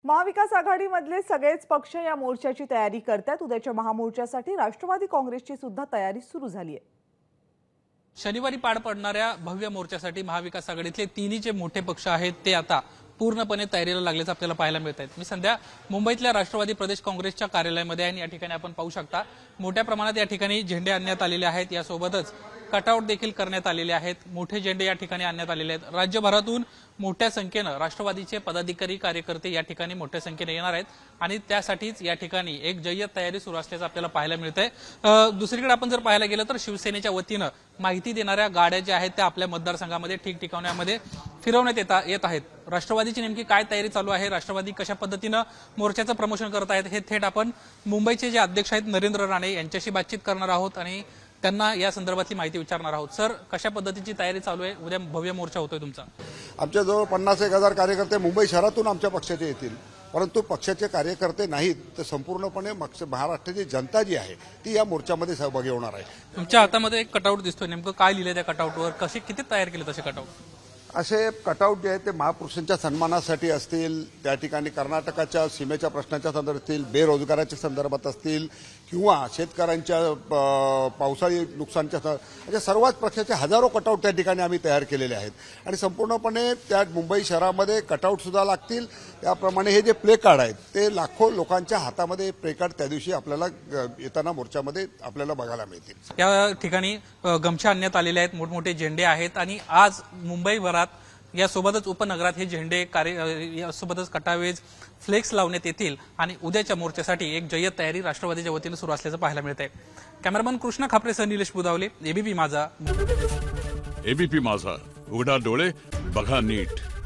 महाविकास आघाडीमधले सगळेच पक्ष या मोर्चाची तयारी करतात। उद्याच्या महामोर्चासाठी राष्ट्रवादी काँग्रेसची सुद्धा तयारी सुरू झाली आहे। शनिवारी पार पडणाऱ्या भव्य मोर्चासाठी महाविकास आघाडीतले तिन्ही जे मोठे पक्ष आहेत ते आता पूर्णपणे तयारीला लागल्याचं आपल्याला पाहायला मिळत आहे। मी सध्या मुंबईतल्या राष्ट्रवादी प्रदेश काँग्रेसच्या कार्यालयामध्ये आहे आणि या ठिकाणी आपण पाहू शकता मोठ्या प्रमाणात या ठिकाणी झेंडे आणण्यात आलेले आहेत। यासोबतच कटआउट देखील करण्यात आलेले आहेत। मोठे झेंडे या ठिकाणी आणण्यात आलेले आहेत। राज्यभरातून मोठ्या संख्येने राष्ट्रवादीचे पदाधिकारी कार्यकर्ते या ठिकाणी मोठ्या संख्येने येणार आहेत आणि त्यासाठीच या ठिकाणी एक जय्यत तयारी सुरू असल्याचं आपल्याला पाहायला मिळतंय। दुसरीकडे आपण जर पाहायला गेलं तर शिवसेनेच्या वतीने माहिती देणाऱ्या गाड्या ज्या आहेत त्या आपल्या मतदारसंघामध्ये ठिकठिकाण्यामध्ये फिरवण्यात येत आहेत। राष्ट्रवादीची नेमकी काय तयारी चालू आहे, राष्ट्रवादी कशा पद्धतीने मोर्चाचं प्रमोशन करत आहेत, हे थेट आपण मुंबईचे जे अध्यक्ष आहेत नरेंद्र राणे यांच्याशी बातचीत करणार आहोत आणि त्यांना या संदर्भातली माहिती विचारणार आहोत। सर, कशा पद्धतीची तयारी चालू आहे? उद्या भव्य मोर्चा होतोय तुमचा। आमच्या जवळ 50,000 कार्यकर्ते मुंबई शहरातून आमच्या पक्षाचे येतील, परंतु पक्षाचे कार्यकर्ते नाहीत तर संपूर्णपणे महाराष्ट्राची जनता जी आहे ती या मोर्चामध्ये सहभागी होणार आहे। तुमच्या हातामध्ये एक कटआउट दिसतोय, नेमकं काय लिहिलंय त्या कटआउटवर? कसे किती तयार केले तसे कटआउट? असे कटआउट जे आहेत ते महापुरुषांच्या सन्मानासाठी असतील, त्या ठिकाणी कर्नाटकाच्या सीमेच्या प्रश्नाच्या संदर्भात असतील, बेरोजगाराच्या संदर्भात असतील किंवा शेतकऱ्यांच्या पावसाळी नुकसानच्या अशा सर्वच प्रकारचे हजारो कटआउट त्या ठिकाणी आम्ही तयार केलेले आहेत आणि संपूर्णपणे त्या मुंबई शहरामध्ये कटआउट सुद्धा लागतील। त्याप्रमाणे हे जे प्ले कार्ड आहेत ते लाखो लोकांच्या हातामध्ये प्ले कार्ड त्या दिवशी आपल्याला येताना मोर्चामध्ये आपल्याला बघायला मिळतील। या ठिकाणी गमछा आणण्यात आलेले आहेत, मोठमोठे झेंडे आहेत आणि आज मुंबईभरात यासोबतच उपनगरात हे झेंडे यासोबतच कटावेज फ्लेक्स लावण्यात येतील आणि उद्याच्या मोर्चासाठी एक जय्यत तयारी राष्ट्रवादीच्या वतीने सुरू असल्याचं पाहायला मिळत आहे। कॅमेरामन कृष्ण खापरेसह निलेश बुदावले, एबीपी माझा। एबीपी माझा, उघडा डोळे बघा नीट।